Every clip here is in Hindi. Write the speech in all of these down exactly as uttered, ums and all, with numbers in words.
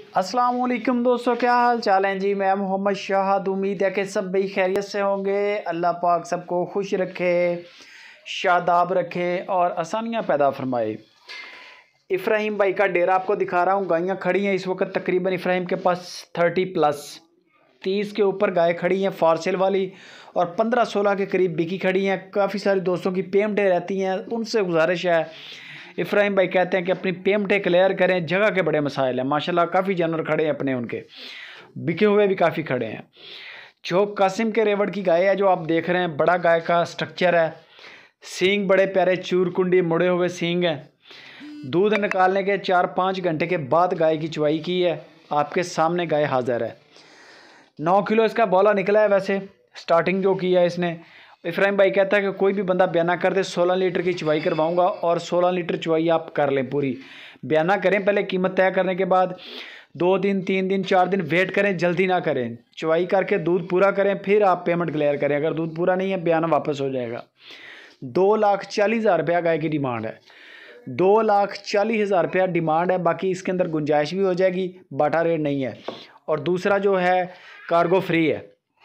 अस्सलाम वालेकुम दोस्तों, क्या हाल चाल हैं जी। मैं मोहम्मद शाहद, उम्मीद है कि सब भाई खैरियत से होंगे। अल्लाह पाक सबको खुश रखे, शादाब रखे और आसानियाँ पैदा फरमाए। इफ्राहिम भाई का डेरा आपको दिखा रहा हूँ। गायें खड़ी हैं इस वक्त तकरीबन इफ्राहिम के पास थर्टी प्लस तीस के ऊपर गाय खड़ी हैं फॉर सेल वाली, और पंद्रह सोलह के करीब बिकी खड़ी हैं। काफ़ी सारे दोस्तों की पेमेंटें रहती हैं, उनसे गुजारिश है। इफ्राहिम भाई कहते हैं कि अपनी पेमेंटें क्लियर करें, जगह के बड़े मसाइल हैं। माशाल्लाह काफ़ी जानवर खड़े हैं अपने, उनके बिके हुए भी काफ़ी खड़े हैं। जो कासिम के रेवड़ की गाय है जो आप देख रहे हैं, बड़ा गाय का स्ट्रक्चर है, सींग बड़े प्यारे चूर कुंडी मुड़े हुए सींग हैं। दूध निकालने के चार पाँच घंटे के बाद गाय की चुवाई की है। आपके सामने गाय हाजिर है। नौ किलो इसका बौला निकला है। वैसे स्टार्टिंग जो की है इसने, इफ्राहिम भाई कहता है कि कोई भी बंदा बयाना कर दे सोलह लीटर की चुवाई करवाऊंगा, और सोलह लीटर चुवाई आप कर लें पूरी। बयाना करें पहले, कीमत तय करने के बाद दो दिन तीन दिन चार दिन वेट करें, जल्दी ना करें। चुवाई करके दूध पूरा करें, फिर आप पेमेंट क्लियर करें। अगर दूध पूरा नहीं है बयाना वापस हो जाएगा। दो लाख चालीस हज़ार रुपया गाय की डिमांड है। दो लाख चालीस हज़ार रुपया डिमांड है। बाकी इसके अंदर गुंजाइश भी हो जाएगी, बाटा रेट नहीं है। और दूसरा जो है कार्गो फ्री है।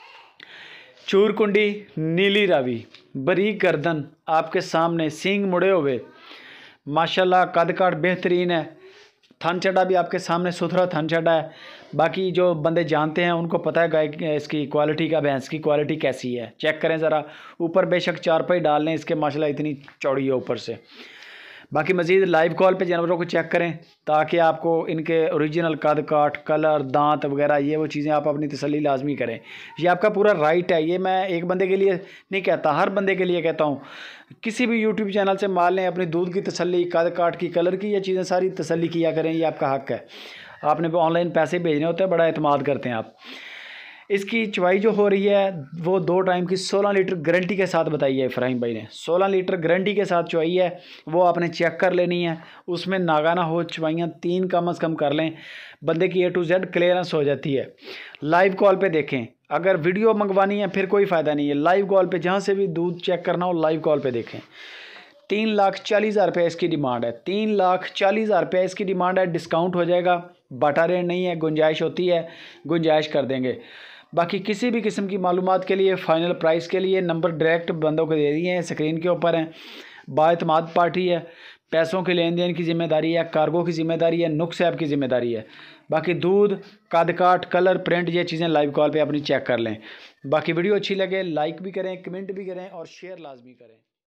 चूर कुंडी, नीली रावी, बरीक गर्दन आपके सामने, सींग मुड़े हुए, माशाल्लाह कद काट बेहतरीन है। थन चढ़ा भी आपके सामने सुथरा थन चढ़ा है। बाकी जो बंदे जानते हैं उनको पता है गाय इसकी क्वालिटी का, भैंस की क्वालिटी कैसी है। चेक करें ज़रा, ऊपर बेशक चारपाई डाल लें इसके, माशाल्लाह इतनी चौड़ी है ऊपर से। बाकी मज़ीद लाइव कॉल पे जानवरों को चेक करें ताकि आपको इनके ओरिजिनल कद काट, कलर, दांत वगैरह ये वो चीज़ें आप अपनी तसल्ली लाजमी करें। ये आपका पूरा राइट है। ये मैं एक बंदे के लिए नहीं कहता, हर बंदे के लिए कहता हूँ। किसी भी यूट्यूब चैनल से माल लें, अपनी दूध की तसल्ली, कद काट की, कलर की, ये चीज़ें सारी तसल्ली किया करें। ये आपका हक है। आपने ऑनलाइन पैसे भेजने होते हैं, बड़ा एतमाद करते हैं आप। इसकी चुवाई जो हो रही है वो दो टाइम की सोलह लीटर गारंटी के साथ बताई है इफ्राहिम भाई ने। सोलह लीटर गारंटी के साथ चुवाई है, वो आपने चेक कर लेनी है। उसमें नागा ना हो, चुवाइयाँ तीन कम अज़ कम कर लें, बंदे की ए टू जेड क्लियरेंस हो जाती है। लाइव कॉल पे देखें। अगर वीडियो मंगवानी है फिर कोई फ़ायदा नहीं है। लाइव कॉल पे जहाँ से भी दूध चेक करना हो लाइव कॉल पे देखें। तीन लाख चालीस हज़ार रुपये इसकी डिमांड है। तीन लाख चालीस हज़ार रुपये इसकी डिमांड है। डिस्काउंट हो जाएगा, बाटा रेट नहीं है, गुंजाइश होती है, गुंजाइश कर देंगे। बाकी किसी भी किस्म की मालूमात के लिए, फ़ाइनल प्राइस के लिए नंबर डायरेक्ट बंदों को दे दिए हैं, स्क्रीन के ऊपर हैं। बाएतमाद पार्टी है, पैसों के लेन देन की ज़िम्मेदारी है, कार्गो की ज़िम्मेदारी है, नुक्स ऐप की ज़िम्मेदारी है। बाकी दूध, कद काट, कलर, प्रिंट, ये चीज़ें लाइव कॉल पे अपनी चेक कर लें। बाकी वीडियो अच्छी लगे लाइक भी करें, कमेंट भी करें और शेयर लाजमी करें।